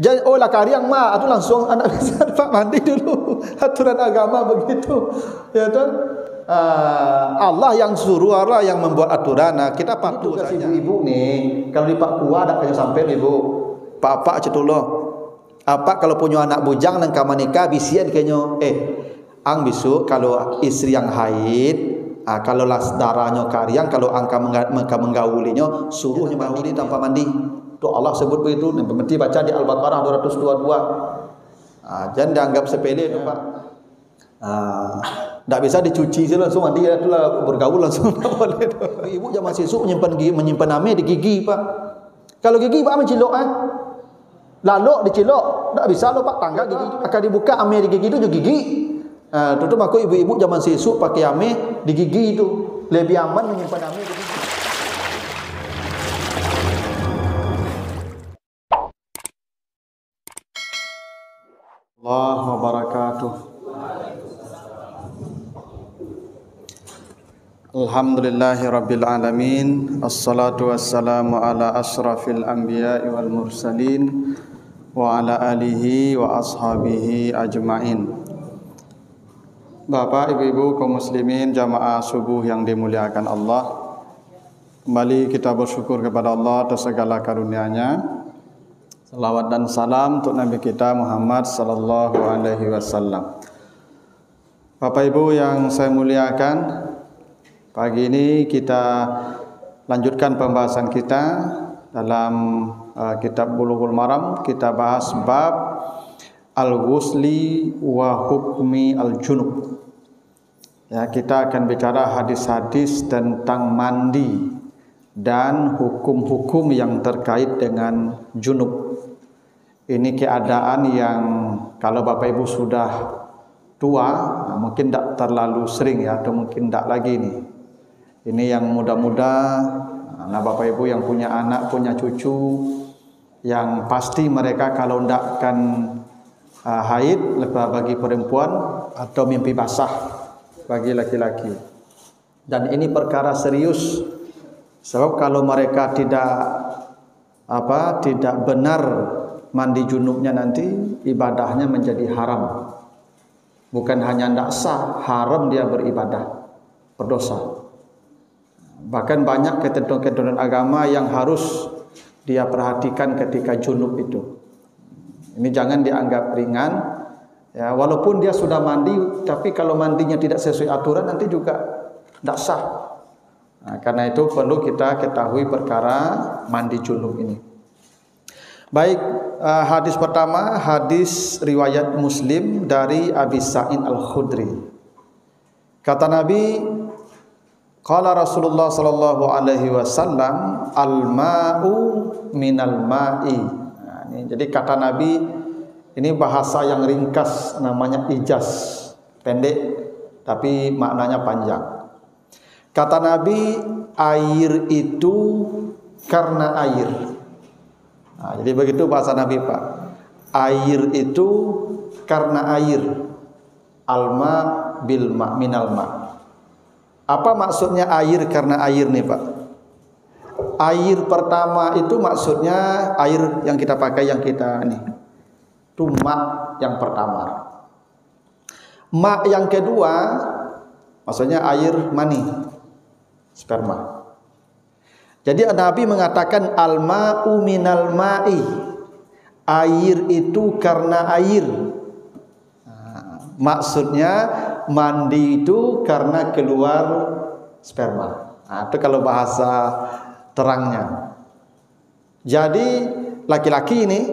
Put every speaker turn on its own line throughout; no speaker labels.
Jangan oh lah kariang mah atau langsung anak bisa Pak mandi dulu. Aturan agama begitu. Ya kan? Allah yang suruh, Allah yang membuat aturan. Nah, kita patuh saja. Ibu-ibu nih, kalau di Pak Kuah ada kayu sampai ibu. Pak cetullah. Apa kalau punya anak bujang dan kamu nikah bisian kayaknya ang bisu kalau istri yang haid, kalau las darahnya kariang, kalau angka menggaulinya suruhnya mandi tanpa mandi. Tuh Allah sebut begitu. Nanti baca di Al-Baqarah 222. Jangan dianggap sepele itu Pak. Tidak bisa dicuci sih langsung mandi itulah bergaul langsung tak boleh. Ibu zaman sisuk menyimpan ame di gigi Pak. Kalau gigi Pak mencilok lalu dicilok, tak bisa lo Pak, tangga gigi itu akan dibuka ame di gigi itu gigi. Tutup aku ibu-ibu zaman sisuk pakai ame di gigi itu lebih aman menyimpan ame di gigi. Allah wabarakatuh. Alhamdulillahi rabbil alamin. Assalatu wassalamu ala ashrafil anbiya'i wal mursalin wa ala alihi wa ashabihi ajma'in. Bapak, ibu-ibu kaum muslimin jamaah subuh yang dimuliakan Allah, kembali kita bersyukur kepada Allah atas segala karunia-Nya. Salawat dan salam untuk Nabi kita Muhammad sallallahu alaihi wasallam. Bapak Ibu yang saya muliakan, pagi ini kita lanjutkan pembahasan kita dalam kitab Bulughul Maram. Kita bahas bab al-ghusli wa hukmi al-junub. Ya, kita akan bicara hadis-hadis tentang mandi dan hukum-hukum yang terkait dengan junub. Ini keadaan yang kalau Bapak Ibu sudah tua, mungkin tidak terlalu sering ya, atau mungkin tidak lagi nih. Ini yang muda-muda, nah Bapak Ibu yang punya anak, punya cucu, yang pasti mereka kalau tidak akan haid lebih bagi perempuan atau mimpi basah bagi laki-laki. Dan ini perkara serius, sebab kalau mereka tidak benar mandi junubnya, nanti ibadahnya menjadi haram. Bukan hanya tidak sah, haram dia beribadah, berdosa. Bahkan banyak ketentuan-ketentuan agama yang harus dia perhatikan ketika junub itu. Ini jangan dianggap ringan. Ya, walaupun dia sudah mandi, tapi kalau mandinya tidak sesuai aturan nanti juga tidak sah. Nah, karena itu perlu kita ketahui perkara mandi junub ini. Baik, hadis pertama, hadis riwayat Muslim dari Abi Sa'id Al-Khudri. Kata Nabi, qala Rasulullah sallallahu alaihi wasallam, al-ma'u minal ma'i. Nah, ini jadi kata Nabi, ini bahasa yang ringkas, namanya ijaz, pendek tapi maknanya panjang. Kata Nabi, air itu karena air. Nah, jadi begitu bahasa Nabi Pak. Air itu karena air. Alma bil ma minal ma. Apa maksudnya air karena air nih Pak? Air pertama itu maksudnya air yang kita pakai, yang kita nih. Itu ma yang pertama. Ma yang kedua maksudnya air mani, sperma. Jadi Nabi mengatakan al-ma'u minal ma'i. Air itu karena air. Nah, maksudnya mandi itu karena keluar sperma. Nah, itu kalau bahasa terangnya. Jadi laki-laki ini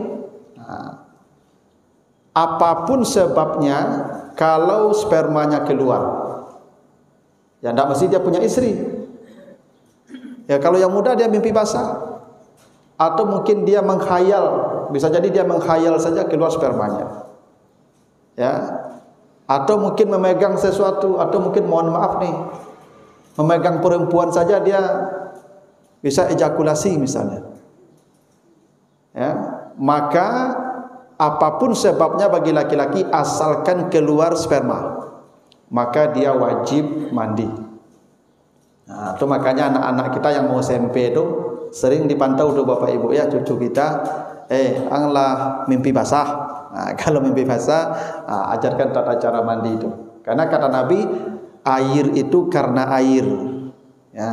apapun sebabnya, kalau spermanya keluar, ya tidak mesti dia punya istri. Ya, kalau yang muda dia mimpi basah, atau mungkin dia menghayal, bisa jadi dia menghayal saja keluar spermanya. Ya, atau mungkin memegang sesuatu, atau mungkin mohon maaf nih, memegang perempuan saja dia bisa ejakulasi misalnya. Ya, maka apapun sebabnya bagi laki-laki asalkan keluar sperma, maka dia wajib mandi. Nah, itu makanya anak-anak kita yang mau SMP itu sering dipantau tuh Bapak Ibu ya, cucu kita anglah mimpi basah. Kalau mimpi basah, ajarkan tata cara mandi itu. Karena kata Nabi, air itu karena air. Ya.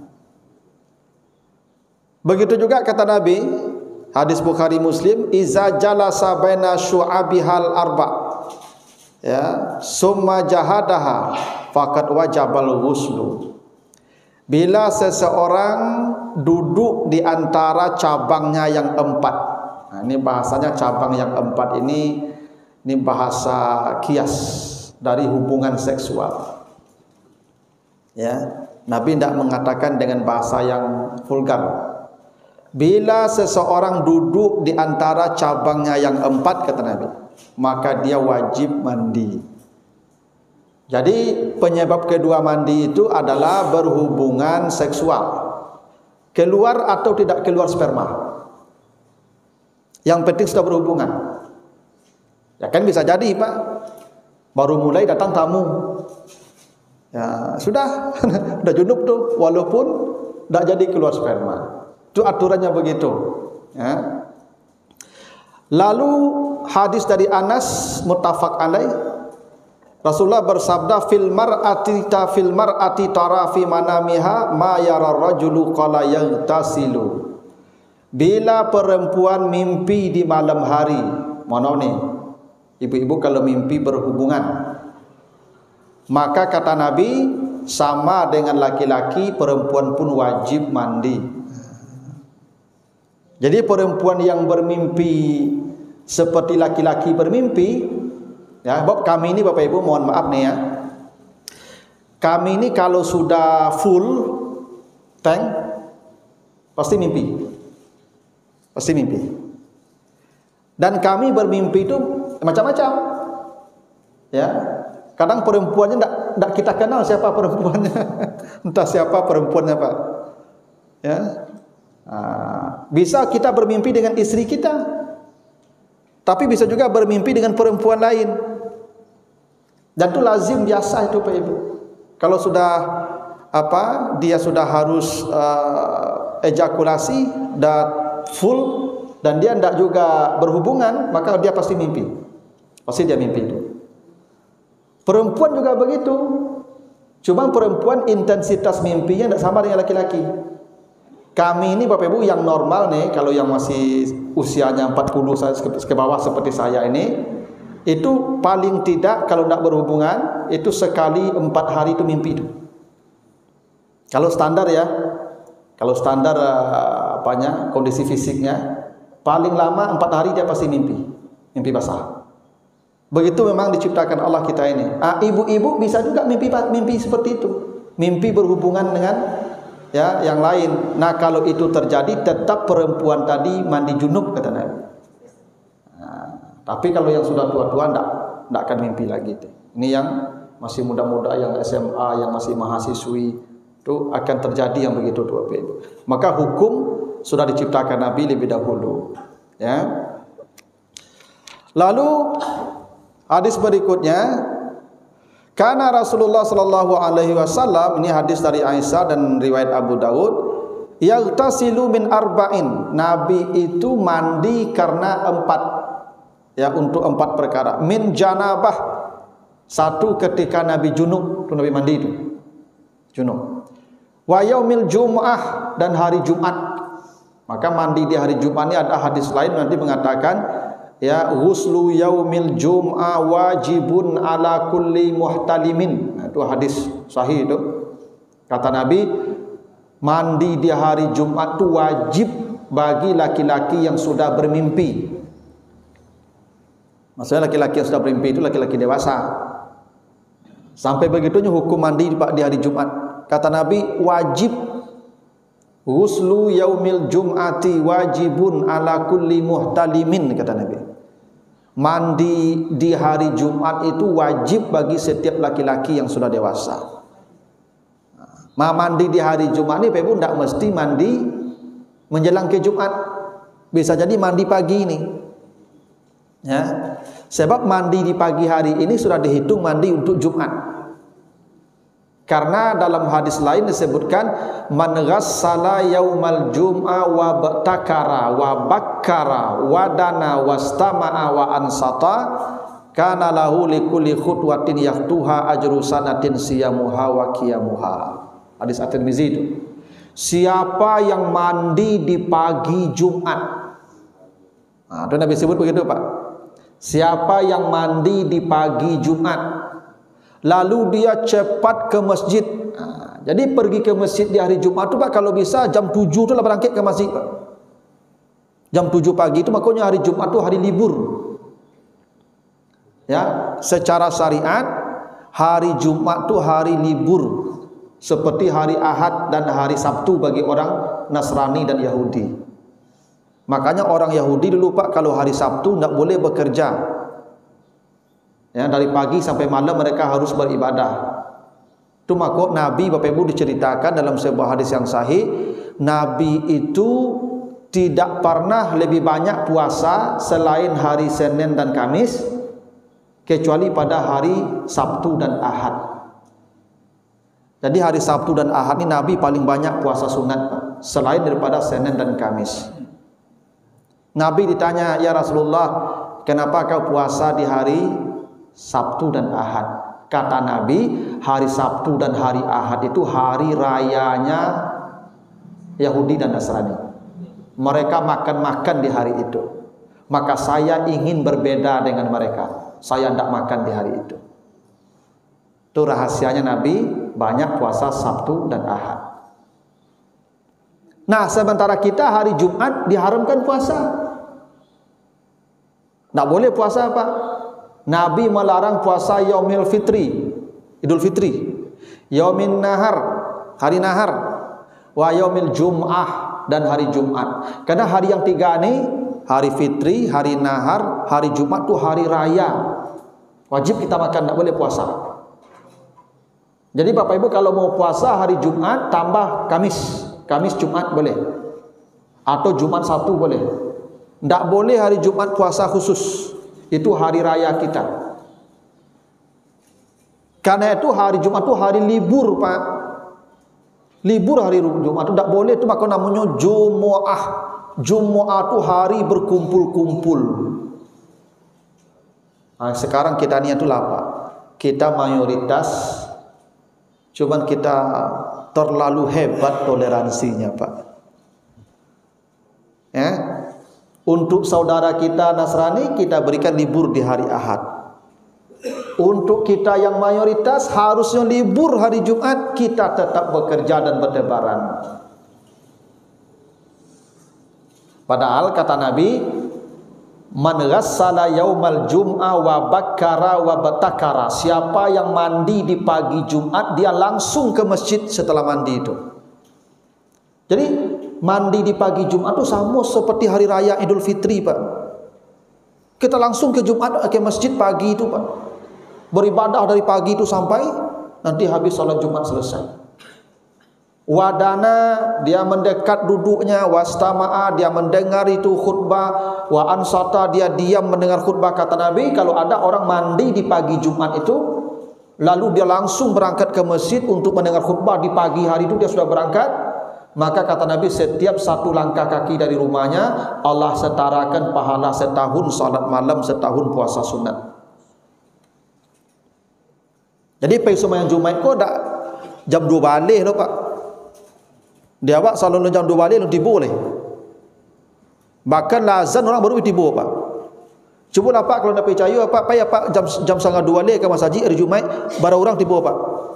Begitu juga kata Nabi, hadis Bukhari Muslim, iza jalasa baina syu'abihal arba, ya, summa jahadaha faqad wajabal ghuslu. Bila seseorang duduk di antara cabangnya yang 4. Ini bahasanya cabang yang 4 ini bahasa kias dari hubungan seksual. Ya, Nabi tidak mengatakan dengan bahasa yang vulgar. Bila seseorang duduk di antara cabangnya yang 4, kata Nabi, maka dia wajib mandi. Jadi penyebab kedua mandi itu adalah berhubungan seksual. Keluar atau tidak keluar sperma, yang penting sudah berhubungan. Ya kan bisa jadi Pak, baru mulai datang tamu, ya sudah udah junub tuh, walaupun tidak jadi keluar sperma. Itu aturannya begitu, ya. Lalu hadis dari Anas muttafaq alaih, Rasulullah bersabda, fil mar'ati tara fi manamiha ma yara rajulu qala yaghtasilu. Bila perempuan mimpi di malam hari, mana nih ibu-ibu kalau mimpi berhubungan, maka kata Nabi sama dengan laki-laki, perempuan pun wajib mandi. Jadi perempuan yang bermimpi seperti laki-laki bermimpi, ya, kami ini Bapak Ibu mohon maaf nih ya, kami ini kalau sudah full tank pasti mimpi, dan kami bermimpi itu macam-macam, ya. Kadang perempuannya tidak kita kenal siapa perempuannya, entah siapa perempuannya Pak, ya. Bisa kita bermimpi dengan istri kita, tapi bisa juga bermimpi dengan perempuan lain. Dan itu lazim, biasa itu Pak Ibu. Kalau sudah dia sudah harus ejakulasi dan full, dan dia tidak juga berhubungan, maka dia pasti mimpi. Pasti dia mimpi itu. Perempuan juga begitu. Cuma perempuan intensitas mimpinya tidak sama dengan laki-laki. Kami ini Bapak Ibu yang normal nih, kalau yang masih usianya 40 ke bawah seperti saya ini, itu paling tidak kalau tidak berhubungan itu sekali 4 hari itu mimpi itu. Kalau standar ya, kalau standar kondisi fisiknya paling lama 4 hari dia pasti mimpi basah. Begitu memang diciptakan Allah kita ini. Ibu-ibu bisa juga mimpi seperti itu, mimpi berhubungan dengan ya yang lain. Nah kalau itu terjadi tetap perempuan tadi mandi junub kata Nabi. Tapi kalau yang sudah tua-tua tidak akan mimpi lagi. Ini yang masih muda-muda, yang SMA, yang masih mahasiswi, itu akan terjadi yang begitu tua. Maka hukum sudah diciptakan Nabi lebih dahulu. Ya. Lalu hadis berikutnya, karena Rasulullah sallallahu alaihi wasallam, ini hadis dari Aisyah dan riwayat Abu Dawud, yaghtasilu min arba'in. Nabi itu mandi karena 4. Ya, untuk 4 perkara. Min janabah, 1 ketika Nabi junub, itu Nabi mandi itu junub. Wa yaumil jum'ah, dan hari Jumat. Maka mandi di hari Jumat ini ada hadis lain nanti mengatakan, ya, ghuslu yaumil jum'ah wajibun ala kulli muhtalimin. Nah, itu hadis sahih itu. Kata Nabi, mandi di hari Jumat itu wajib bagi laki-laki yang sudah bermimpi. Maksudnya laki-laki yang sudah bermimpi itu laki-laki dewasa. Sampai begitunya hukum mandi di hari Jumat. Kata Nabi, wajib. Ghuslu yaumil jum'ati wajibun ala kulli muhtalimin, kata Nabi. Mandi di hari Jumat itu wajib bagi setiap laki-laki yang sudah dewasa. Mandi di hari Jumat ini Ibu tidak mesti mandi menjelang ke Jumat. Bisa jadi mandi pagi ini. Ya, sebab mandi di pagi hari ini sudah dihitung mandi untuk Jumat. Karena dalam hadis lain disebutkan man ghassala yaumal jum'ah wa batakara wa bakkara wa dana wastama'a wa ansata kana lahu likulli khutwatin yahtuha ajru sanatin siyamuha wa qiyamuha. Hadis At-Tirmizi itu. Siapa yang mandi di pagi Jumat. Nah, itu Nabi sebut begitu, Pak. Siapa yang mandi di pagi Jumat, lalu dia cepat ke masjid. Nah, jadi pergi ke masjid di hari Jumat itu, Pak, kalau bisa jam 7 itu lah berangkat ke masjid, Pak. Jam 7 pagi itu makanya hari Jumat itu hari libur. Ya, secara syariat hari Jumat itu hari libur. Seperti hari Ahad dan hari Sabtu bagi orang Nasrani dan Yahudi. Makanya orang Yahudi dulu, Pak, kalau hari Sabtu tidak boleh bekerja. Ya, dari pagi sampai malam mereka harus beribadah. Itu maka Nabi, Bapak Ibu, diceritakan dalam sebuah hadis yang sahih, Nabi itu tidak pernah lebih banyak puasa selain hari Senin dan Kamis, kecuali pada hari Sabtu dan Ahad. Jadi hari Sabtu dan Ahad ini Nabi paling banyak puasa sunat, Pak, selain daripada Senin dan Kamis. Nabi ditanya, "Ya Rasulullah, kenapa kau puasa di hari Sabtu dan Ahad?" Kata Nabi, hari Sabtu dan hari Ahad itu hari rayanya Yahudi dan Nasrani. Mereka makan-makan di hari itu. Maka saya ingin berbeda dengan mereka. Saya tidak makan di hari itu. Itu rahasianya Nabi banyak puasa Sabtu dan Ahad. Nah, sementara kita hari Jumat diharamkan puasa. Tak boleh puasa, Pak. Nabi melarang puasa Yaumil Fitri, Idul Fitri, Yaumin Nahar, hari Nahar, wa Yaumil Jum'ah, dan hari Jumat. Karena hari yang tiga ini, hari Fitri, hari Nahar, hari Jumat itu hari raya. Wajib kita makan, tak boleh puasa. Jadi Bapak Ibu kalau mau puasa hari Jumat tambah Kamis, Kamis Jumat boleh, atau Jumat Sabtu boleh. Tidak boleh hari Jumat puasa khusus, itu hari raya kita. Karena itu hari Jumat itu hari libur, Pak. Libur hari Jumat itu tidak boleh, itu maka namanya Jumu'ah. Jumu'ah itu hari berkumpul-kumpul. Nah, sekarang kita niat itu lah, Pak. Kita mayoritas, cuman kita terlalu hebat toleransinya, Pak. Ya, untuk saudara kita Nasrani kita berikan libur di hari Ahad. Untuk kita yang mayoritas harusnya libur hari Jumat, kita tetap bekerja dan bertebaran. Padahal kata Nabi, man ghassala yaumal jum'ah wa bakkara wa batakara. Siapa yang mandi di pagi Jumat, dia langsung ke masjid setelah mandi itu. Jadi mandi di pagi Jumat itu sama seperti hari raya Idul Fitri, Pak. Kita langsung ke Jumat, ke masjid pagi itu, Pak. Beribadah dari pagi itu sampai nanti habis salat Jumat selesai. Wadana, dia mendekat duduknya, wastama'a, dia mendengar itu khutbah, wa ansata, dia diam mendengar khutbah. Kata Nabi, kalau ada orang mandi di pagi Jumat itu, lalu dia langsung berangkat ke masjid untuk mendengar khutbah di pagi hari itu dia sudah berangkat, maka kata Nabi, setiap satu langkah kaki dari rumahnya Allah setarakan pahala setahun salat malam, setahun puasa sunat. Jadi pergi sembahyang Jumat kok tak jam 2 balik loh, Pak. Dia awak selalu jam 2 balik tiba boleh. Bahkan lazan orang baru tiba, Pak. Cuba lah, Pak, kalau nak percaya, Pak, payah, Pak, jam setengah 2 balik ke masjid hari Jumat baru orang tiba, Pak.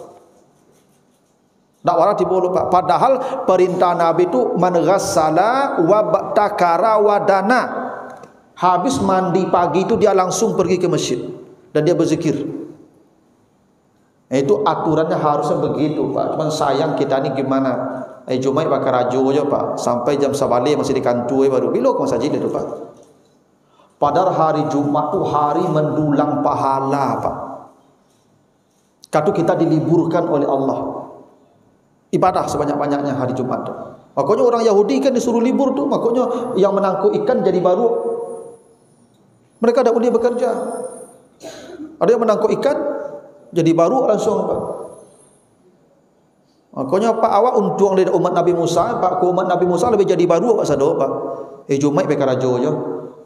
Tak orang tiba dulu, Pak. Padahal perintah Nabi itu man ghassala wa batakara wa dana. Habis mandi pagi itu dia langsung pergi ke masjid dan dia berzikir. Itu aturannya harusnya begitu, Pak. Cuman sayang kita ni gimana? Jumat pakai raju aja, Pak. Sampai jam sabali masih di kantor baru bila ke masjid itu, Pak. Padahal hari Jumat itu hari mendulang pahala, Pak. Katu kita diliburkan oleh Allah. Ibadah sebanyak-banyaknya hari Jumat itu. Makanya orang Yahudi kan disuruh libur tu, makanya yang menangkap ikan jadi baru. Mereka tak boleh bekerja. Ada yang menangkap ikan jadi baru langsung, Pak. Makanya Pak awak untung dari umat Nabi Musa, Pak ku umat Nabi Musa lebih jadi baru Pak sado Pak. Jumaat pe karajo je.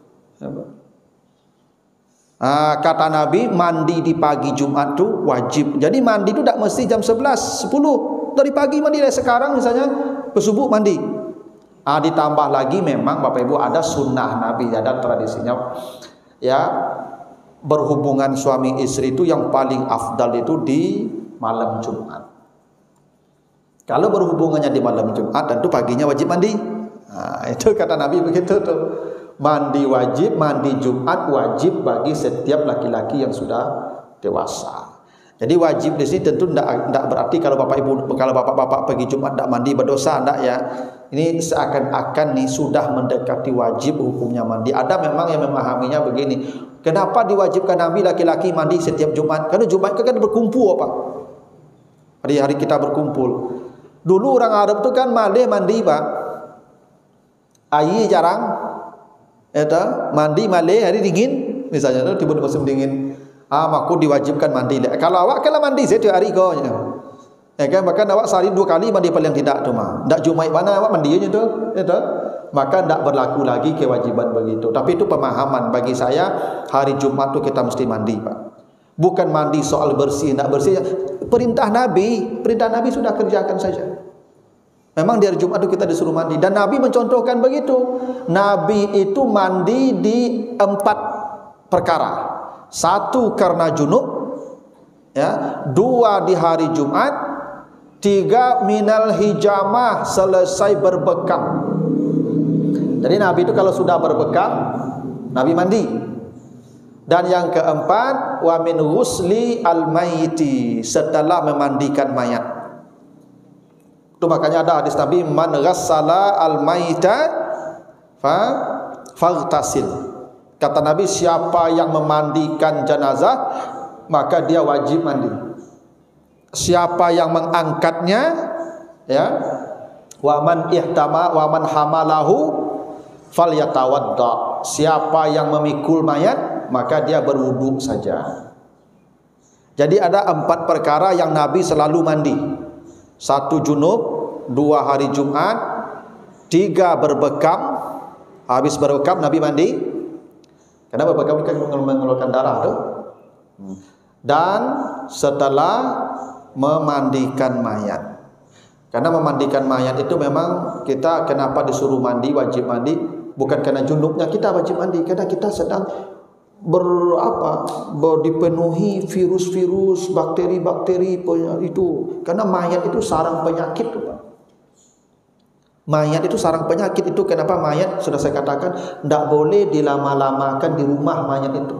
Kata Nabi mandi di pagi Jumat tu wajib. Jadi mandi tu tak mesti jam 11, 10 dari pagi mandi. Dari sekarang misalnya subuh mandi. Ditambah lagi memang Bapak Ibu ada sunnah Nabi, ada tradisinya ya, berhubungan suami istri itu yang paling afdal itu di malam Jumat. Kalau berhubungannya di malam Jumat tentu paginya wajib mandi. Itu kata Nabi begitu tuh. Mandi wajib, mandi Jumat wajib bagi setiap laki-laki yang sudah dewasa. Jadi wajib di sini tentu tidak berarti kalau Bapak Ibu, kalau bapak-bapak pergi Jumat tidak mandi berdosa, tidak ya. Ini seakan-akan nih sudah mendekati wajib hukumnya mandi. Ada memang yang memahaminya begini. Kenapa diwajibkan Nabi laki-laki mandi setiap Jumat? Karena Jumat kan berkumpul Pak. Hari-hari kita berkumpul. Dulu orang Arab itu kan malih mandi Pak. Air jarang. Eta mandi malih hari dingin misalnya tu tiba musim dingin. Maka diwajibkan mandi. Kalau awak kala mandi setiap hari kau nya. Kan bahkan awak sehari 2 kali mandi paling tidak tu mah. Ndak Jumaat mana awak mandinya tu. Eta maka ndak berlaku lagi kewajiban begitu. Tapi itu pemahaman bagi saya hari Jumat tu kita mesti mandi Pak. Bukan mandi soal bersih ndak bersih. Perintah Nabi sudah kerjakan saja. Memang di hari Jumat itu kita disuruh mandi. Dan Nabi mencontohkan begitu. Nabi itu mandi di 4 perkara. 1 karena junub, ya, 2 di hari Jumat, 3 minal hijamah selesai berbekam. Jadi Nabi itu kalau sudah berbekam, Nabi mandi. Dan yang keempat, wa min ghusli al-maiti, setelah memandikan mayat. Itu makanya ada hadis Nabi, man ghassala al-maita faghtasil. Kata Nabi, siapa yang memandikan jenazah maka dia wajib mandi. Siapa yang mengangkatnya, ya, wa man ihtama wa man hamalahu falyatawadda. Siapa yang memikul mayat maka dia berwudu saja. Jadi ada 4 perkara yang Nabi selalu mandi. 1 junub, 2 hari Jumat, 3 berbekam. Habis berbekam Nabi mandi. Karena berbekam itu kan mengeluarkan darah tu. Dan setelah memandikan mayat. Karena memandikan mayat itu memang kita kenapa disuruh mandi, wajib mandi, bukan karena junubnya kita wajib mandi, karena kita sedang dipenuhi virus-virus, bakteri-bakteri itu. Karena mayat itu sarang penyakit tu Pak. Mayat itu sarang penyakit itu. Kenapa mayat sudah saya katakan tidak boleh dilama-lamakan di rumah mayat itu.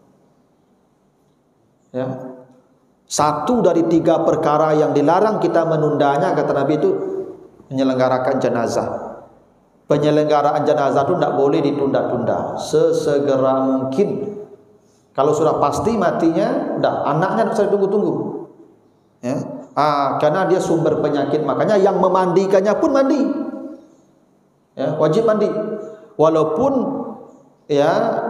Ya. 1 dari 3 perkara yang dilarang kita menundanya kata Nabi itu menyelenggarakan jenazah. Penyelenggaraan jenazah itu tidak boleh ditunda-tunda, sesegera mungkin. Kalau sudah pasti matinya, anaknya tidak usah ditunggu-tunggu. Ya. Karena dia sumber penyakit, makanya yang memandikannya pun mandi. Ya, wajib mandi. Walaupun ya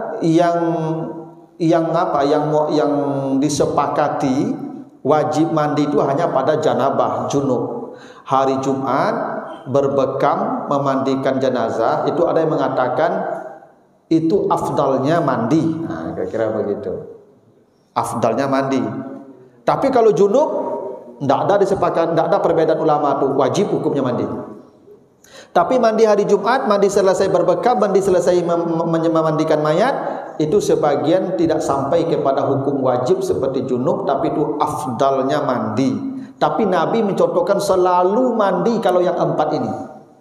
yang disepakati wajib mandi itu hanya pada janabah, junub. Hari Jumat berbekam memandikan jenazah itu ada yang mengatakan itu afdalnya mandi. Kira-kira begitu. Afdalnya mandi. Tapi kalau junub tidak ada disepakati, tidak ada perbedaan ulama itu wajib hukumnya mandi. Tapi mandi hari Jumat, mandi selesai berbekam, mandi selesai memandikan mayat, itu sebagian tidak sampai kepada hukum wajib seperti junub, tapi itu afdalnya mandi. Tapi Nabi mencontohkan selalu mandi kalau yang 4 ini.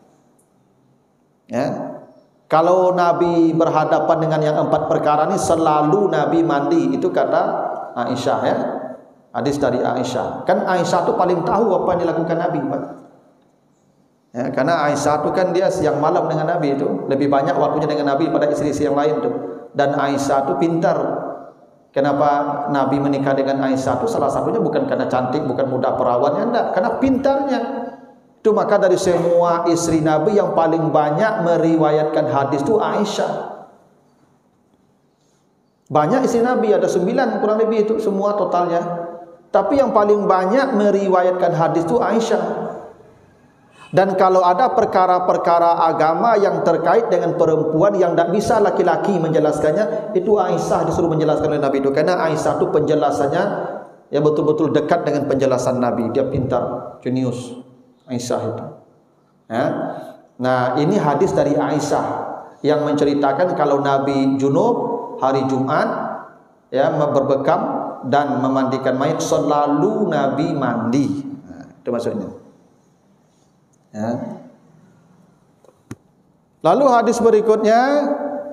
Ya. Kalau Nabi berhadapan dengan yang 4 perkara ini selalu Nabi mandi. Itu kata Aisyah ya. Hadis dari Aisyah. Kan Aisyah itu paling tahu apa yang dilakukan Nabi, Pak. Ya, karena Aisyah itu kan dia siang malam dengan Nabi itu. Lebih banyak waktunya dengan Nabi pada istri-istri yang lain itu. Dan Aisyah itu pintar. Kenapa Nabi menikah dengan Aisyah itu salah satunya bukan karena cantik, bukan mudah perawannya, enggak, karena pintarnya. Itu maka dari semua istri Nabi yang paling banyak meriwayatkan hadis itu Aisyah. Banyak istri Nabi, ada 9 kurang lebih itu semua totalnya. Tapi yang paling banyak meriwayatkan hadis itu Aisyah. Dan kalau ada perkara-perkara agama yang terkait dengan perempuan yang tak bisa laki-laki menjelaskannya, itu Aisyah disuruh menjelaskan oleh Nabi itu. Karena Aisyah itu penjelasannya ya betul-betul dekat dengan penjelasan Nabi. Dia pintar, jenius Aisyah itu. Ya. Nah, ini hadis dari Aisyah yang menceritakan kalau Nabi junub hari Jumat ya berbekam dan memandikan mayat, selalu Nabi mandi. Nah, itu maksudnya. Ya. Lalu hadis berikutnya,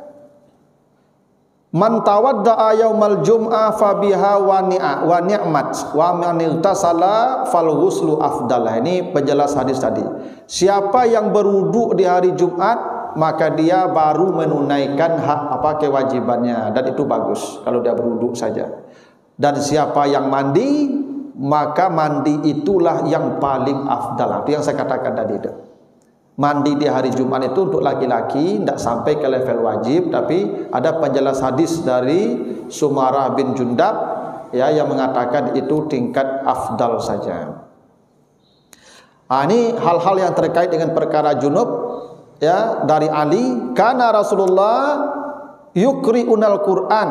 man tawadda'a yaumal jum'ah fabiha wa ni'mat wa man igtasala fal ghuslu afdal. Ini penjelas hadis tadi. Siapa yang berwudu di hari Jumat, maka dia baru menunaikan hak kewajibannya, dan itu bagus kalau dia berwudu saja. Dan siapa yang mandi, maka mandi itulah yang paling afdal. Itu yang saya katakan tadi itu. Mandi di hari Jumat itu untuk laki-laki tidak sampai ke level wajib, tapi ada penjelas hadis dari Sumarah bin Jundab ya yang mengatakan itu tingkat afdal saja. Ini hal-hal yang terkait dengan perkara junub ya dari Ali, kana Rasulullah yukri'unal Qur'an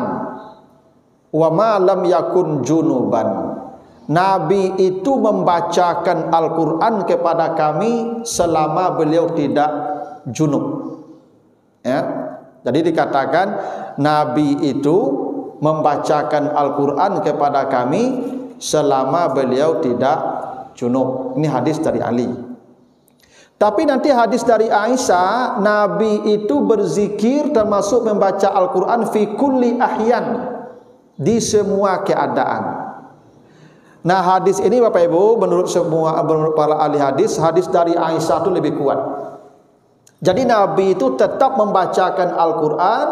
wa ma lam yakun junuban. Nabi itu membacakan Al-Quran kepada kami selama beliau tidak junub. Ya. Jadi dikatakan Nabi itu membacakan Al-Quran kepada kami selama beliau tidak junub. Ini hadis dari Ali. Tapi nanti hadis dari Aisyah, Nabi itu berzikir termasuk membaca Al-Quran fi kulli ahyan, di semua keadaan. Nah, hadis ini Bapak Ibu menurut para ahli hadis, hadis dari Aisyah itu lebih kuat. Jadi Nabi itu tetap membacakan Al-Quran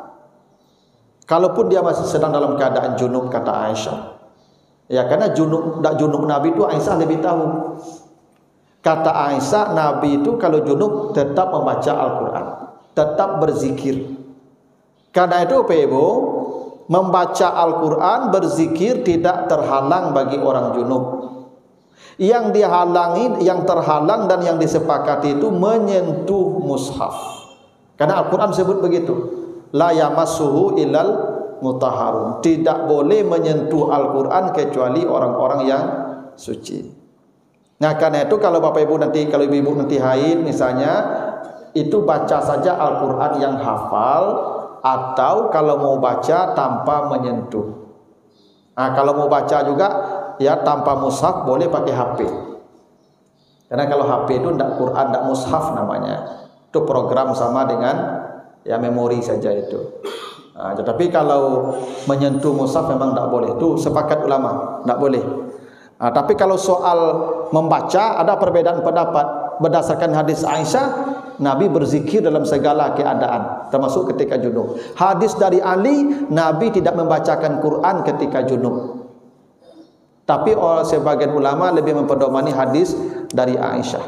kalaupun dia masih sedang dalam keadaan junub, kata Aisyah. Ya, karena junub Nabi itu Aisyah lebih tahu. Kata Aisyah, Nabi itu kalau junub tetap membaca Al-Quran, tetap berzikir. Karena itu Bapak Ibu, membaca Al-Quran, berzikir tidak terhalang bagi orang junub. Yang dihalangi, yang terhalang dan yang disepakati itu menyentuh mushaf. Karena Al-Quran sebut begitu, la yamassuhu illal mutahharun. Tidak boleh menyentuh Al-Quran kecuali orang-orang yang suci. Nah, karena itu kalau Bapak Ibu nanti, kalau Ibu nanti haid misalnya, itu baca saja Al-Quran yang hafal, atau kalau mau baca tanpa menyentuh. Nah, kalau mau baca juga ya tanpa mushaf, boleh pakai HP. Karena kalau HP itu tidak Quran, tidak mushaf namanya. Itu program sama dengan ya memori saja itu. Nah, tetapi kalau menyentuh mushaf memang tidak boleh. Itu sepakat ulama, tidak boleh. Nah, tapi kalau soal membaca ada perbedaan pendapat. Berdasarkan hadis Aisyah, Nabi berzikir dalam segala keadaan, termasuk ketika junub. Hadis dari Ali, Nabi tidak membacakan Quran ketika junub. Tapi sebagian ulama lebih mempedomani hadis dari Aisyah.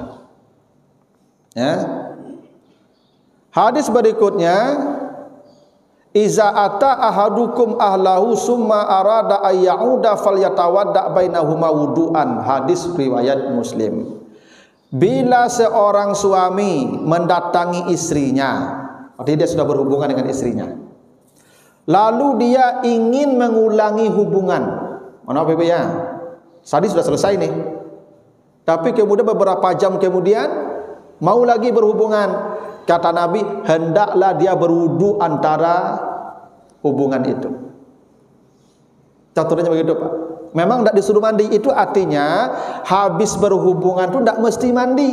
Ya. Hadis berikutnya, iza ata ahadukum ahlahu summa arada ayyauda falyatawadda bainahuma wudu'an. Hadis riwayat Muslim. Bila seorang suami mendatangi istrinya, artinya dia sudah berhubungan dengan istrinya, lalu dia ingin mengulangi hubungan, mana Bapak ya? Tadi sudah selesai nih, tapi kemudian beberapa jam kemudian mau lagi berhubungan, kata Nabi, hendaklah dia berwudu antara hubungan itu. Caturnya begitu Pak. Memang tidak disuruh mandi, itu artinya habis berhubungan itu tidak mesti mandi.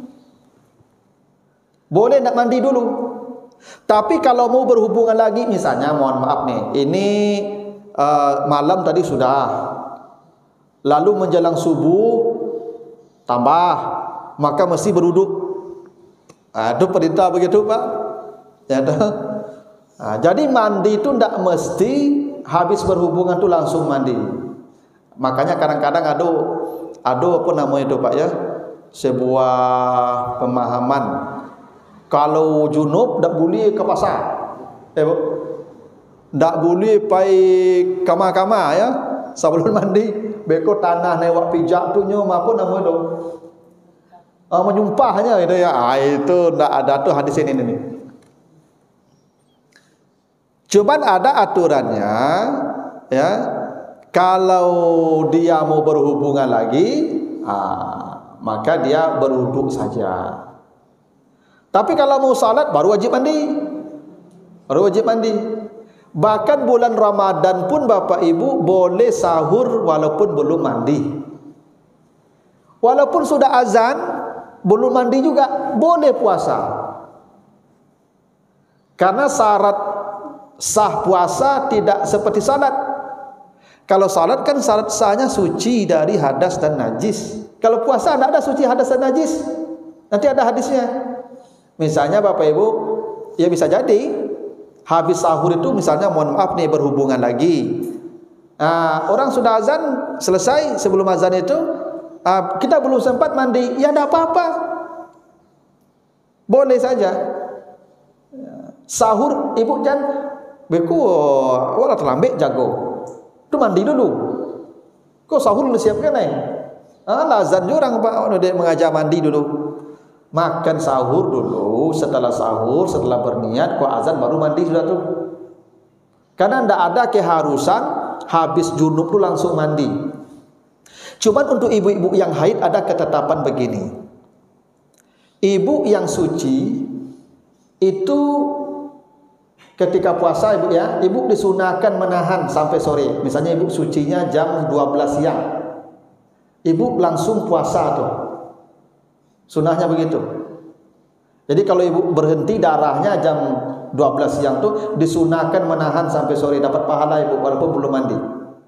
Boleh tidak mandi dulu. Tapi kalau mau berhubungan lagi, misalnya mohon maaf nih, ini malam tadi sudah, lalu menjelang subuh tambah, maka mesti berwudu. Itu perintah begitu Pak. Ya, jadi mandi itu tidak mesti habis berhubungan itu langsung mandi. Makanya kadang-kadang ada apa namanya itu Pak ya, sebuah pemahaman kalau junub tak boleh ke pasar, tak boleh pergi kamar-kamar ya sebelum mandi. Beko tanah newak pijak tu nyo apa nama itu? Menyumpahnya itu ya. Itu tidak ada tuh hadis ini nih. Cuman ada aturannya, ya. Kalau dia mau berhubungan lagi, maka dia berwuduk saja. Tapi kalau mau salat baru wajib mandi. Baru wajib mandi. Bahkan bulan Ramadan pun Bapak Ibu boleh sahur walaupun belum mandi. Walaupun sudah azan, belum mandi juga boleh puasa. Karena syarat sah puasa tidak seperti salat. Kalau salat kan syarat sahnya suci dari hadas dan najis. Kalau puasa tidak ada suci hadas dan najis. Nanti ada hadisnya. Misalnya Bapak Ibu, ya bisa jadi habis sahur itu misalnya mohon maaf nih berhubungan lagi. Orang sudah azan selesai, sebelum azan itu kita belum sempat mandi, ya tidak apa-apa. Boleh saja. Sahur ibu jangan beku wala terlambat jago. Tu mandi dulu. Kau sahur lu siapkan azan jurang Pak dia mengajar mandi dulu. Makan sahur dulu, setelah sahur, setelah berniat kau azan baru mandi sudah tu. Karena tidak ada keharusan habis junub tu langsung mandi. Cuman untuk ibu-ibu yang haid ada ketetapan begini. Ibu yang suci itu ketika puasa ibu ya, ibu disunahkan menahan sampai sore. Misalnya ibu sucinya jam 12 siang. Ibu langsung puasa tuh. Sunahnya begitu. Jadi kalau ibu berhenti darahnya jam 12 siang tuh disunahkan menahan sampai sore, dapat pahala ibu walaupun belum mandi.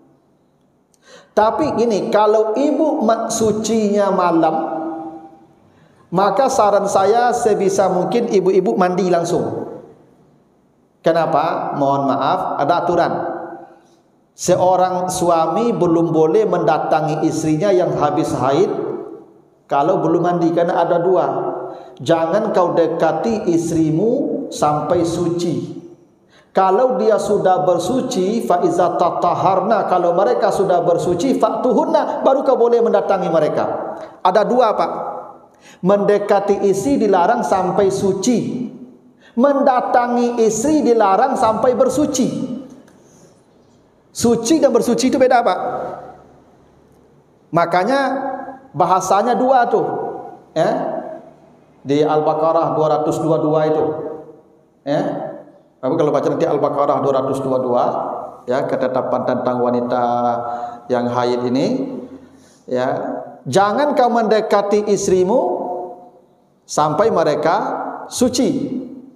Tapi gini, kalau ibu sucinya malam, maka saran saya sebisa mungkin ibu-ibu mandi langsung. Kenapa? Mohon maaf, ada aturan. Seorang suami belum boleh mendatangi istrinya yang habis haid kalau belum mandi, karena ada dua. Jangan kau dekati istrimu sampai suci. Kalau dia sudah bersuci, fa iza tataharna, kalau mereka sudah bersuci, fa'tuhunna, baru kau boleh mendatangi mereka. Ada dua Pak. Mendekati istri dilarang sampai suci. Mendatangi istri dilarang sampai bersuci. Suci dan bersuci itu beda Pak. Makanya bahasanya dua tuh, ya. Di Al-Baqarah 222 itu, ya. Tapi kalau baca nanti Al-Baqarah 222, ya, ketetapan tentang wanita yang haid ini, ya. Jangan kau mendekati istrimu sampai mereka suci.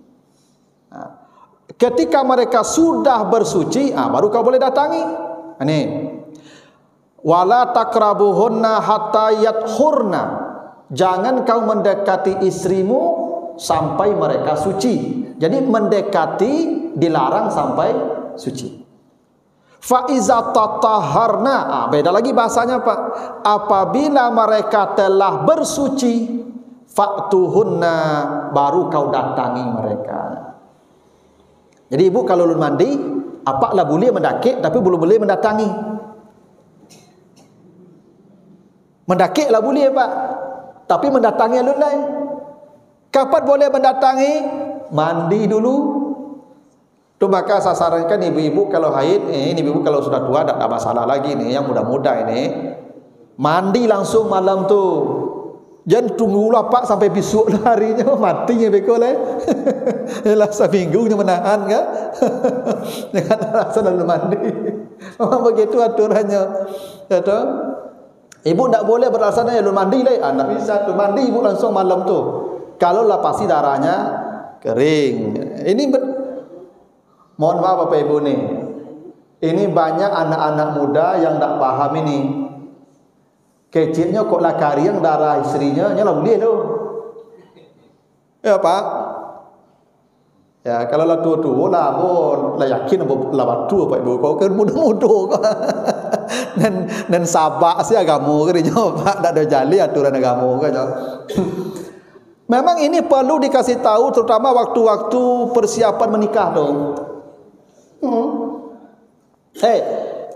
Ketika mereka sudah bersuci, baru kau boleh datangi. Ini wala takrabuhunna hatta yathurna. Jangan kau mendekati istrimu sampai mereka suci. Jadi mendekati dilarang sampai suci. Fa iza tataharna, beda lagi bahasanya Pak. Apabila mereka telah bersuci, fa'tuhunna, baru kau datangi mereka. Jadi ibu kalau belum mandi, apakah boleh mendakik tapi belum boleh mendatangi. Mendakik lah boleh Pak, tapi mendatangi alun lain. Kapan boleh mendatangi? Mandi dulu. Tu maka saya sarankan ibu-ibu kalau haid, ini ibu-ibu kalau sudah tua tak ada masalah lagi nih, yang muda-muda ini mandi langsung malam tu. Jangan tunggulah Pak sampai besok harinya matinya bekol Yalah seminggu menahan kan. Dengan rasa lalu mandi. Memang begitu aturannya. Ya toh? Ibu tidak boleh beralasan ya lu mandi lah, tidak bisa tu mandi ibu langsung malam tu. Kalau lah pasti darahnya kering. Ini mohon maaf Bapak Ibu nih. Ini banyak anak-anak muda yang tidak paham ini. Kecilnya kok lah kariang darah istrinya, nyala boleh tu. Ya Pak. Ya kalau lah tua-tua lah, lah yakin lah waktu Pak Ibu. Kau kan muda-muda kau. Dan sabak sih agama ke dia Pak, tak ada jali aturan agama ke dia. Memang ini perlu dikasih tahu terutama waktu-waktu persiapan menikah dong.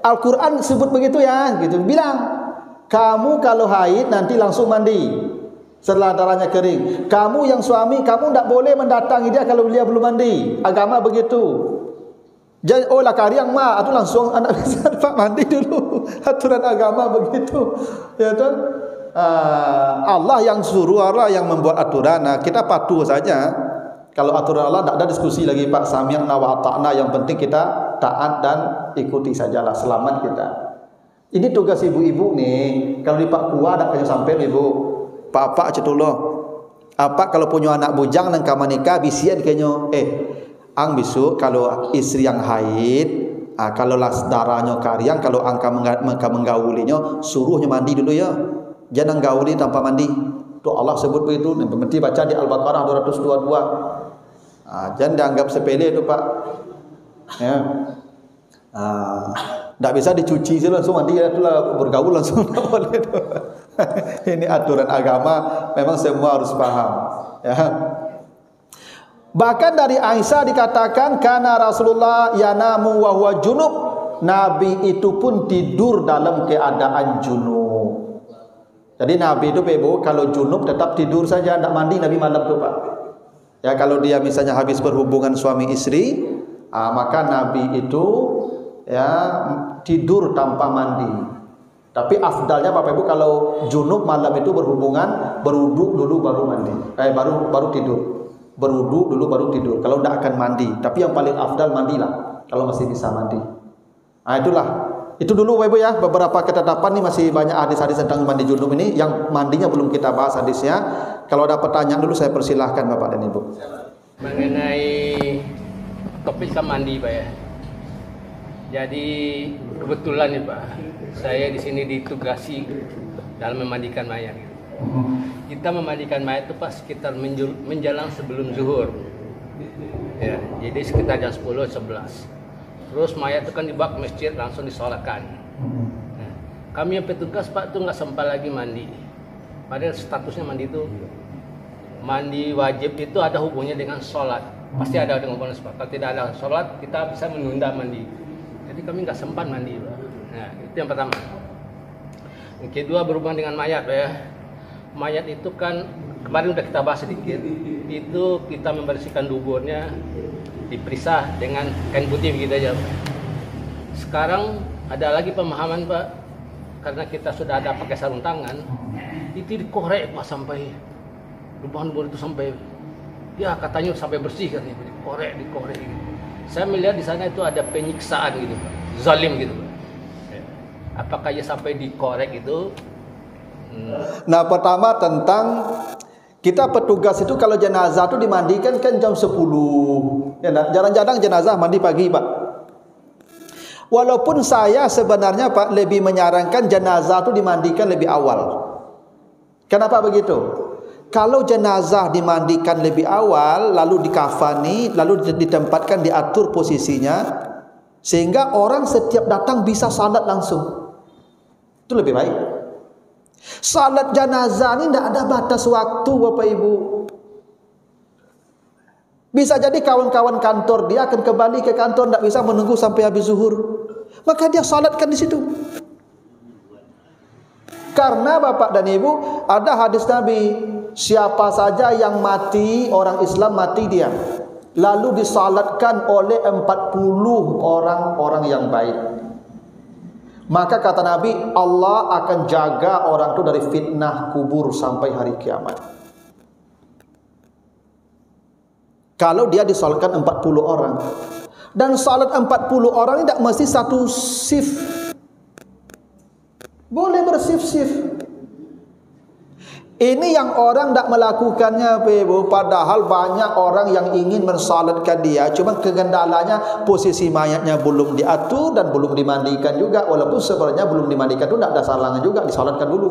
Al-Quran sebut begitu ya, gitu. Bilang, kamu kalau haid nanti langsung mandi. setelah darahnya kering. Kamu yang suami, kamu tidak boleh mendatangi dia kalau dia belum mandi. Agama begitu. Jangan, oh lah kariang mah, itu langsung anak bisa Pak mandi dulu. Aturan agama begitu. Ya kan? Allah yang suruh, Allah yang membuat aturan. Nah, kita patuh saja. Kalau aturan Allah tidak ada diskusi lagi Pak. Sami'na wa ata'na, yang penting kita taat dan ikuti sajalah, selamat kita. Ini tugas ibu-ibu nih. Kalau di Pak Kuah ada kaya sampai ibu. Pak cetullah. Apa kalau punya anak bujang nang ka nikah bisian kenyo. Ang bisu kalau istri yang haid, kalau las darahnya kariang, kalau angka menggaulinya, suruhnya mandi dulu ya. Jangan gauli tanpa mandi. Tuh Allah sebut begitu. Nanti baca di Al-Baqarah 222. Jangan dianggap sepele itu Pak. Ya. Tak bisa dicuci sih langsung mandi, itulah bergaul langsung tak boleh. Ini aturan agama, memang semua harus paham. Ya. Bahkan dari Aisyah dikatakan karena Rasulullah yanamu wa huwa junub, Nabi itu pun tidur dalam keadaan junub. Jadi Nabi itu Ibu kalau junub tetap tidur saja, tidak mandi Nabi malam itu Pak. Ya kalau dia misalnya habis berhubungan suami istri, maka Nabi itu ya tidur tanpa mandi. Tapi afdalnya Bapak Ibu kalau junub malam itu berhubungan, berwudu dulu baru mandi. Baru tidur. Berwudu dulu baru tidur. Kalau tidak akan mandi, tapi yang paling afdal mandilah kalau masih bisa mandi. Itulah. Itu dulu Bapak Ibu ya, beberapa ketetapan ini masih banyak hadis-hadis tentang mandi junub ini, yang mandinya belum kita bahas hadisnya. Kalau ada pertanyaan dulu saya persilahkan Bapak dan Ibu.
Mengenai topik mandi Pak ya. Jadi kebetulan nih Pak, saya di sini ditugasi dalam memandikan mayat. Kita memandikan mayat itu pas sekitar menjelang sebelum zuhur. Ya, jadi sekitar jam 10-11. Terus mayat itu kan dibawa ke masjid langsung disolatkan. Nah, kami yang petugas Pak itu nggak sempat lagi mandi. Padahal statusnya mandi itu mandi wajib itu ada hubungannya dengan sholat. Pasti ada dengan bonus Pak. Kalau tidak ada sholat kita bisa menunda mandi. Jadi kami nggak sempat mandi Pak. Nah itu yang pertama. Yang kedua berhubungan dengan mayat Pak ya. Mayat itu kan kemarin sudah kita bahas sedikit. Itu kita membersihkan duburnya, diperiksa dengan kain putih begitu aja Pak. Sekarang ada lagi pemahaman Pak, karena kita sudah ada pakai sarung tangan, itu dikorek Pak sampai lubang dubur itu sampai, ya katanya sampai bersih katanya, dikorek gitu. Saya melihat di sana itu ada penyiksaan gitu Pak, zalim gitu Pak. Apakah ya sampai dikorek itu?
Nah pertama tentang kita petugas itu kalau jenazah itu dimandikan kan jam 10. Ya, jarang-jarang jenazah mandi pagi Pak. Walaupun saya sebenarnya Pak lebih menyarankan jenazah itu dimandikan lebih awal. Kenapa begitu? Kalau jenazah dimandikan lebih awal, lalu dikafani, lalu ditempatkan, diatur posisinya, sehingga orang setiap datang bisa salat langsung. Itu lebih baik. Salat jenazah ini tidak ada batas waktu Bapak Ibu. Bisa jadi kawan-kawan kantor dia akan kembali ke kantor, tidak bisa menunggu sampai habis zuhur. Maka dia salatkan di situ. Karena Bapak dan Ibu ada hadis Nabi, siapa saja yang mati, orang Islam mati dia, lalu disalatkan oleh 40 orang-orang yang baik, maka kata Nabi, Allah akan jaga orang itu dari fitnah kubur sampai hari kiamat. Kalau dia disalatkan 40 orang. Dan salat 40 orang ini tidak mesti satu shift. Boleh bershift-shift. Ini yang orang tidak melakukannya Ibu. Padahal banyak orang yang ingin mensalatkan dia, cuma kendalanya posisi mayatnya belum diatur dan belum dimandikan juga. Walaupun sebenarnya belum dimandikan itu tidak ada salahnya juga, disalatkan dulu.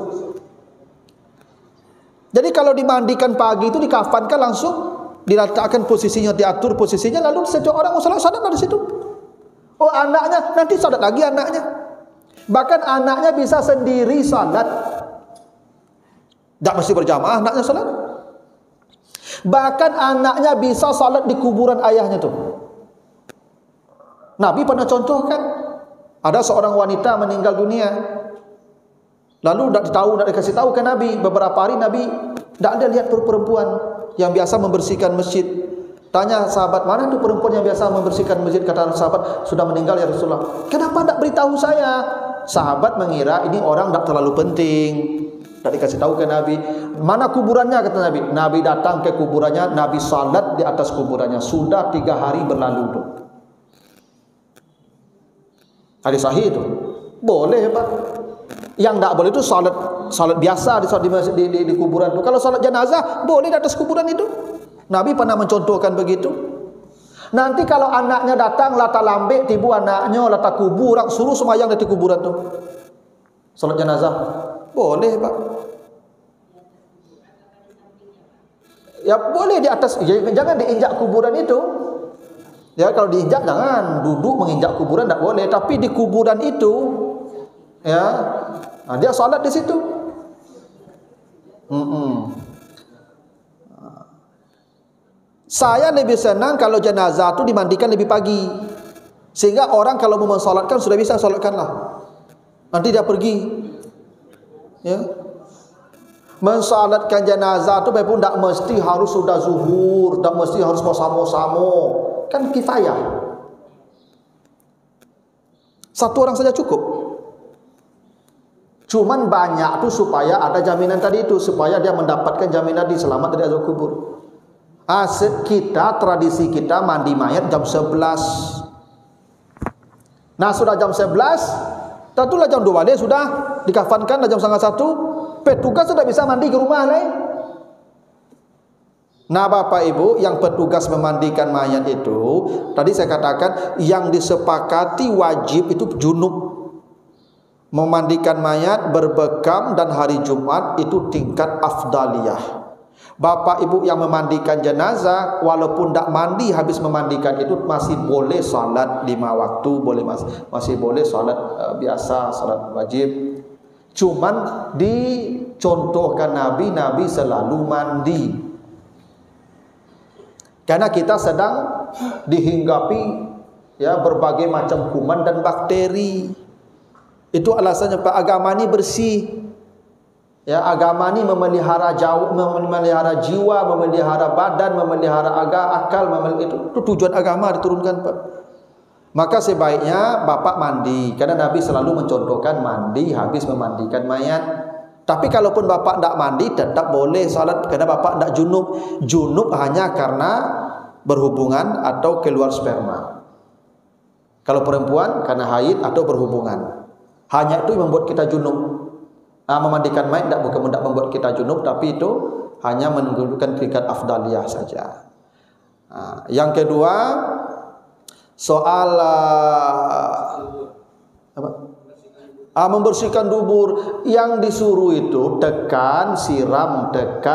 Jadi kalau dimandikan pagi itu dikafankan langsung, diletakkan posisinya, diatur posisinya, lalu setiap orang salat dari situ. Oh anaknya nanti salat lagi anaknya. Bahkan anaknya bisa sendiri salat. Tak mesti berjamaah anaknya salat. Bahkan anaknya bisa salat di kuburan ayahnya tuh. Nabi pernah contohkan, ada seorang wanita meninggal dunia. Lalu tidak dikasih tahu ke Nabi. Beberapa hari Nabi Tidak ada lihat perempuan yang biasa membersihkan masjid. Tanya sahabat, mana itu perempuan yang biasa membersihkan masjid? Kata sahabat, sudah meninggal ya Rasulullah. Kenapa tidak beritahu saya? Sahabat mengira ini orang tidak terlalu penting. Tak dikasih tahu ke Nabi. Mana kuburannya? Kata Nabi. Nabi datang ke kuburannya, Nabi salat di atas kuburannya. Sudah 3 hari berlalu itu. Hadis sahih itu. Boleh Pak. Yang tidak boleh itu salat biasa di kuburan itu. Kalau salat jenazah boleh di atas kuburan itu. Nabi pernah mencontohkan begitu. Nanti kalau anaknya datang lata lambe tibu anaknya lata kubur, suruh semayang di kuburan itu. Salat jenazah boleh Pak. Ya boleh di atas, jangan diinjak kuburan itu. Ya kalau diinjak jangan, duduk menginjak kuburan tidak boleh. Tapi di kuburan itu, ya, nah, dia salat di situ. Saya lebih senang kalau jenazah itu dimandikan lebih pagi, sehingga orang kalau mau mensolatkan sudah bisa solatkanlah. Nanti dia pergi, ya. Mensolatkan jenazah itu pun tidak mesti harus sudah zuhur, tidak mesti harus bersama-sama, kan kifayah. Satu orang saja cukup. Cuman banyak tuh supaya ada jaminan tadi itu, supaya dia mendapatkan jaminan di selamat dari azab kubur. Kita tradisi kita mandi mayat jam 11. Nah sudah jam 11, tentulah jam 2 dia sudah dikafankan, jam 1:30 petugas sudah bisa mandi ke rumah lain. Nah Bapak Ibu, yang petugas memandikan mayat itu, tadi saya katakan yang disepakati wajib itu junub. Memandikan mayat, berbekam dan hari Jumat itu tingkat afdaliyah. Bapak Ibu yang memandikan jenazah, walaupun tidak mandi habis memandikan itu masih boleh salat 5 waktu, boleh masih boleh salat biasa, salat wajib. Cuman dicontohkan Nabi selalu mandi. Karena kita sedang dihinggapi ya berbagai macam kuman dan bakteri. Itu alasannya Pak, agama ini bersih. Ya, agama ini memelihara jiwa, memelihara badan, memelihara akal, itu tujuan agama diturunkan Pak. Maka sebaiknya Bapak mandi, karena Nabi selalu mencontohkan mandi habis memandikan mayat. Tapi kalaupun Bapak tidak mandi tetap boleh salat, karena Bapak tidak junub. Junub hanya karena berhubungan atau keluar sperma. Kalau perempuan karena haid atau berhubungan. Hanya itu yang membuat kita junub. Memandikan mayat bukan membuat kita junub, tapi itu hanya menunjukkan tingkat afdaliyah saja. Yang kedua, soal membersihkan dubur. Yang disuruh itu tekan siram.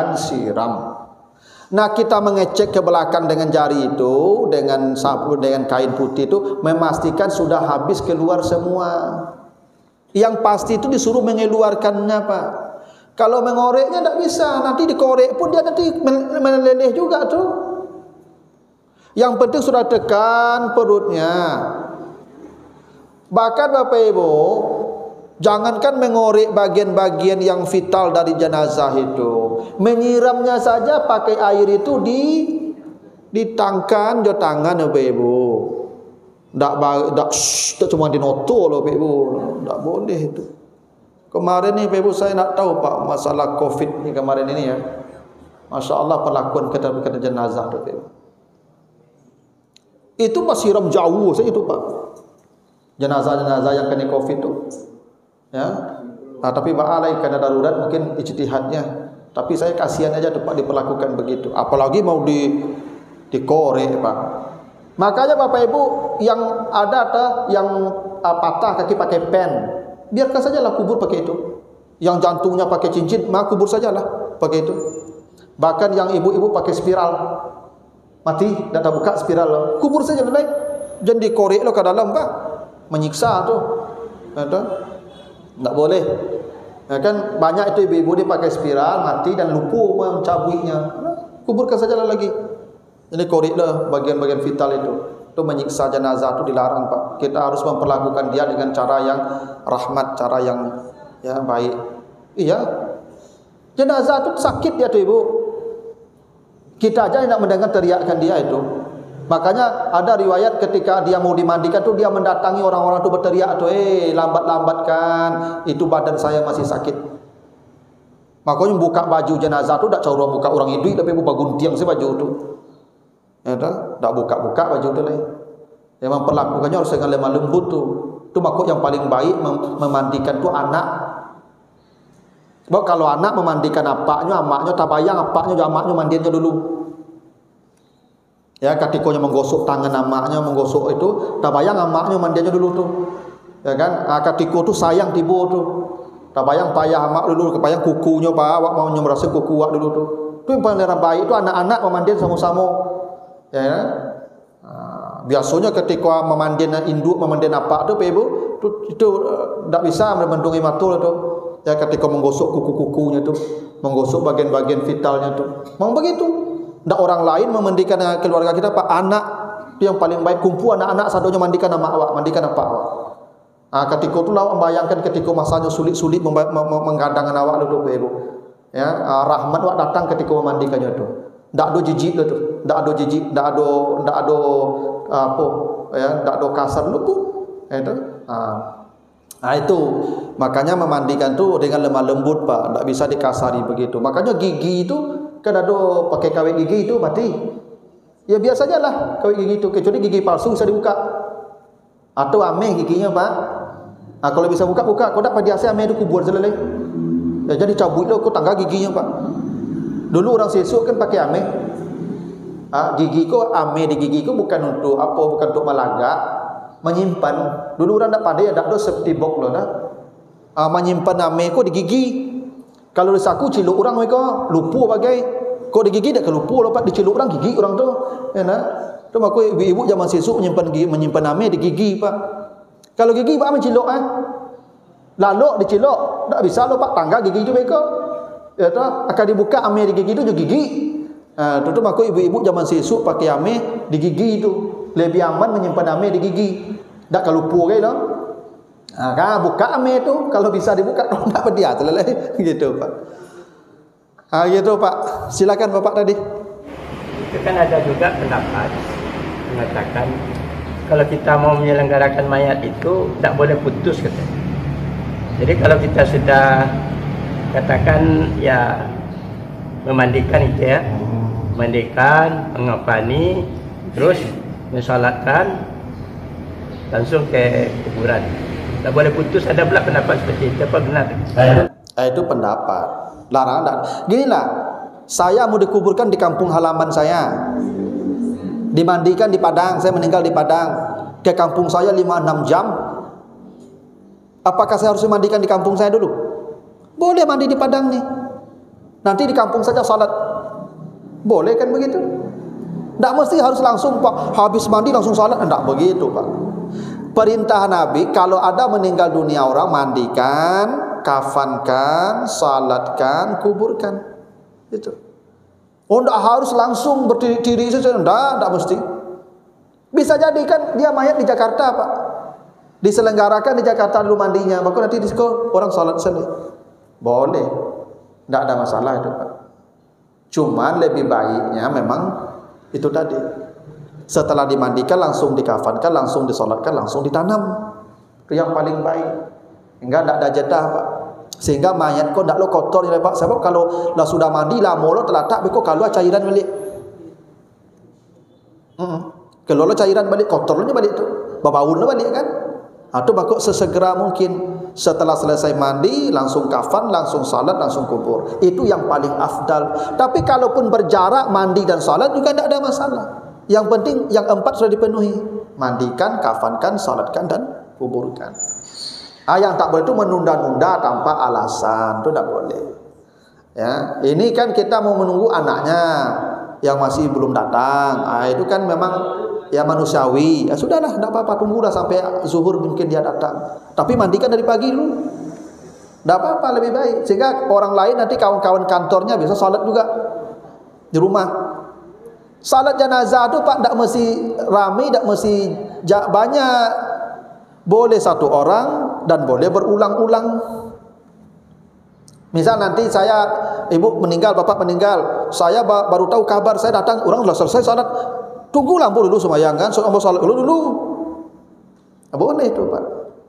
Nah kita mengecek ke belakang dengan jari itu, dengan sapu, dengan kain putih itu, memastikan sudah habis keluar semua. Yang pasti itu disuruh mengeluarkannya Pak. Kalau mengoreknya tidak bisa, nanti dikorek pun dia nanti meleleh juga tuh. Yang penting sudah tekan perutnya. Bahkan Bapak Ibu, jangankan mengorek bagian-bagian yang vital dari jenazah itu, menyiramnya saja pakai air itu ditangkan di tangan Bapak Ibu. Tak cuma dinoto loh Pak Ibu, tak boleh itu. Kemarin ni Pak Ibu saya nak tahu Pak masalah COVID ni kemarin ini ya. Masya Allah perlakuan kita jenazah tu Pak Ibu. Itu masih siram jauh saja itu Pak. Jenazah-jenazah yang kena COVID tu. Ya. Tapi ba'alai karena darurat mungkin ijtihadnya. Tapi saya kasihan aja tu Pak diperlakukan begitu. Apalagi mau dikorek Pak. Makanya Bapak Ibu yang ada yang patah kaki pakai pen, biarkan sajalah kubur pakai itu. Yang jantungnya pakai cincin, maka kubur sajalah pakai itu. Bahkan yang ibu-ibu pakai spiral, mati dan tak buka spiral, kubur saja lebih baik. Jangan dikorek lo ke dalam Pak, menyiksa tu, tak boleh. Ya kan banyak itu ibu-ibu dia pakai spiral, mati dan lupa mencabutnya, kuburkan sajalah lagi. Ini koriklah bagian-bagian vital itu menyiksa jenazah itu dilarang Pak. Kita harus memperlakukan dia dengan cara yang rahmat, cara yang ya baik. Iya. Jenazah tu sakit dia tu ibu. Kita aja nak mendengar teriakan dia itu. Makanya ada riwayat ketika dia mau dimandikan tu dia mendatangi orang-orang tu berteriak tu, lambat-lambatkan, itu badan saya masih sakit. Makanya buka baju jenazah tu tak cara buka orang hidup tapi buka guntiang si baju tu. Ya tak buka-buka baju tu lah. Memang perlakukannya harus dengan lemah lembut tu. Tu makuk yang paling baik memandikan tu anak. Sebab kalau anak memandikan apaknya, amaknya tak bayang apaknya, amaknya mandiannya dulu. Ya, ketikanya menggosok tangan amaknya, menggosok itu, tak bayang amaknya mandiannya dulu tu. Ya kan? Ketika tu sayang tiba tu. Tak bayang payah amak dulu, kepayang kukunya pak, awak mau merasa kuku awak dulu tu. Tu yang paling baik tu anak-anak memandian sama-sama. Ya kan? Biasanya ketika memandian induk, memandian apak tu, ibu, itu tak bisa membendungi matul tu. Ya, ketika menggosok kuku-kukunya tu, menggosok bagian-bagian vitalnya tu. Memang begitu. Tak orang lain memandikan keluarga kita, pak, anak tu yang paling baik. Kumpul anak-anak sadonya mandikan nama awak, mandikan apa awak. Ketika tu lah membayangkan ketika masanya sulit-sulit menggadangkan awak dulu ibu. Ya, rahmat awak datang ketika memandikannya tu. Tak ada jijik tu, tak ada jijik, tak ada apa, ya, tak ada kasar lu tu. Itu. Itu makanya memandikan tu dengan lemah lembut pak, tak bisa dikasari begitu. Makanya gigi itu kan ada pakai kawat gigi itu mati. Ya biasa aja lah kawat gigi itu, kecuali gigi palsu bisa dibuka. Atau ameh giginya pak. Kalau bisa buka-buka, kau tak pada ameh itu kubur selesai. Ya jadi cabut lo kau tangga giginya pak. Dulu orang sesuk kan pakai ameh. Gigi ko ameh di gigi ko bukan untuk apa, bukan untuk melagak, menyimpan. Dulu orang tak pandai ada safety box loh dah. Menyimpan ameh ko di gigi. Kalau disaku ciluk orang mereka lupa bagai. Ko di gigi dak kelupa loh pak, diciluk orang gigi orang tu. Ya nah. Tu aku ibu-ibu zaman sesuk menyimpan ameh di gigi pak. Kalau gigi pak menciluk lalu diciluk, tak bisa lo pak tangga gigi tu mereka. Ya tak akan dibuka ameh di gigi tu je gigi. Tu aku ibu-ibu zaman sesuk pakai ameh di gigi tu. Lebih aman menyimpan ameh di gigi. Tak kelupa ke lo. Kan buka ameh tu kalau bisa dibuka kalau tak berdia selesai gitu pak. Gitu pak. Silakan bapak tadi.
Itu kan ada juga pendapat mengatakan kalau kita mau menyelenggarakan mayat itu tak boleh putus katanya. Jadi kalau kita sudah katakan ya memandikan itu ya, mandikan, mengapani, terus mensolatkan, langsung ke kuburan. Tak boleh putus. Ada pula pendapat seperti itu. Apa benar?
Itu pendapat. Larangan tak. Ginilah, saya mau dikuburkan di kampung halaman saya. Dimandikan di Padang, saya meninggal di Padang. Ke kampung saya 5-6 jam. Apakah saya harus dimandikan di kampung saya dulu? Boleh mandi di Padang nih. Nanti di kampung saja salat. Boleh kan begitu? Tak mesti harus langsung pak, habis mandi langsung salat. Tak begitu pak. Perintah Nabi kalau ada meninggal dunia orang, mandikan, kafankan, salatkan, kuburkan. Itu. Oh, tak harus langsung berdiri saja. Tak mesti. Bisa jadi kan dia mayat di Jakarta pak, diselenggarakan di Jakarta dulu mandinya, baru nanti di sekolah orang salat sendiri. Boleh, tak ada masalah itu pak. Cuman lebih baiknya memang itu tadi, setelah dimandikan langsung dikafankan, langsung disolatkan, langsung ditanam. Itu yang paling baik. Enggak ada jeda pak. Sehingga mayat kau tak lo kotor ya pak. Sebab kalau lah sudah mandi lah molo terletak, beko kalau cairan balik. Kalau lo cairan balik, kotornya balik tu, babaun lo balik kan. Atau bakok sesegera mungkin setelah selesai mandi langsung kafan, langsung salat, langsung kubur. Itu yang paling afdal. Tapi kalaupun berjarak mandi dan salat juga tidak ada masalah. Yang penting yang 4 sudah dipenuhi. Mandikan, kafankan, salatkan dan kuburkan. Yang tak boleh itu menunda-nunda tanpa alasan, itu tak boleh. Ya, ini kan kita mau menunggu anaknya yang masih belum datang. Itu kan memang ya manusiawi. Ya sudahlah, tidak apa-apa, tunggulah sampai zuhur mungkin dia datang. Tapi mandikan dari pagi dulu. Tidak apa-apa, lebih baik. Sehingga orang lain nanti kawan-kawan kantornya bisa salat juga di rumah. Salat jenazah itu pak tidak mesti ramai, tidak mesti banyak. Boleh 1 orang dan boleh berulang-ulang. Misal nanti saya, ibu meninggal, bapak meninggal, saya baru tahu kabar, saya datang, orang sudah selesai salat, tunggu lampu dulu sembahyang kan, salat dulu. Boleh itu Pak.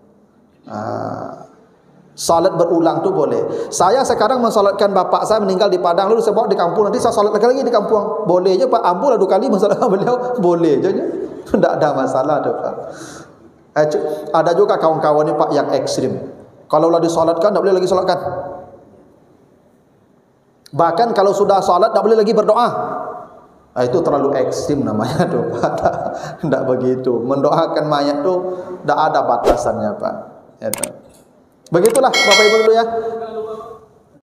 Salat berulang tu boleh. Saya sekarang mensalatkan bapak saya meninggal di Padang, lalu saya bawa di kampung, nanti saya salat lagi di kampung. Boleh je Pak, ampulah 2 kali mensalatkan beliau, boleh je. Tidak ada masalah tu Pak. Ada juga kawan-kawan ni Pak yang ekstrim. Kalau lah disalatkan, tak boleh lagi salatkan. Bahkan kalau sudah salat, tak boleh lagi berdoa. Itu terlalu ekstrim namanya tu Pak. Tidak begitu. Mendoakan mayat tu tak ada batasannya Pak. Begitulah Bapak Ibu dulu ya.